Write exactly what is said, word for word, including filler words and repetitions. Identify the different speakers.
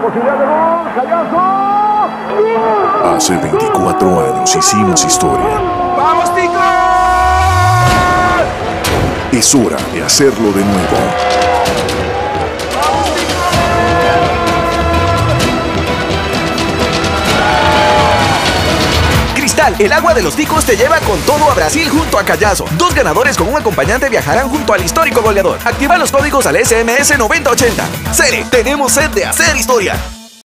Speaker 1: posibilidad de gol. Callazo. ¡Gol!
Speaker 2: Hace veinticuatro años hicimos historia.
Speaker 3: ¡Vamos, Ticos!
Speaker 2: Es hora de hacerlo de nuevo.
Speaker 3: Cristal, el agua de los Ticos te lleva con todo a Brasil junto a Callazo. Dos ganadores con un acompañante viajarán junto al histórico goleador. Activa los códigos al S M S noventa ochenta. Cere, tenemos sed de hacer historia.